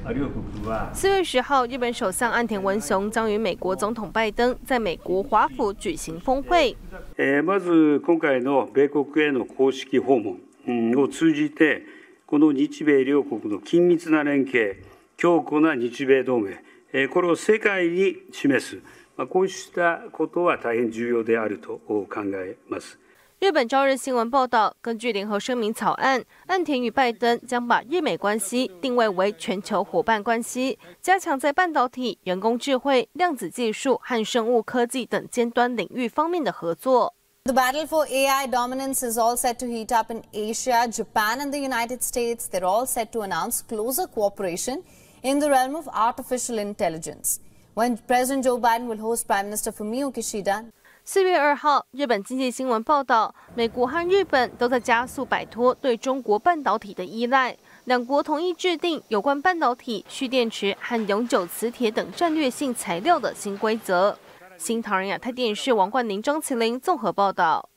4月10号，日本首相岸田文雄将与美国总统拜登在美国华府举行峰会。 まず今回の米国への公式訪問を通じて、この日米両国の緊密な連携、強固な日米同盟、これを世界に示す。 こうしたことは大変重要であると考えます。 日本朝日新闻报道，根据联合声明草案，岸田与拜登将把日美关系定位为全球伙伴关系，加强在半导体、人工智慧、量子技术和生物科技等尖端领域方面的合作。 The battle for AI dominance is all set to heat up in Asia. Japan and the United States, they're all set to announce closer cooperation in the realm of artificial intelligence. When President Joe Biden will host Prime Minister Fumio Kishida. 4月2号，日本经济新闻报道，美国和日本都在加速摆脱对中国半导体的依赖，两国同意制定有关半导体、蓄电池和永久磁铁等战略性材料的新规则。新唐人亚太电视王冠宁、张麒麟综合报道。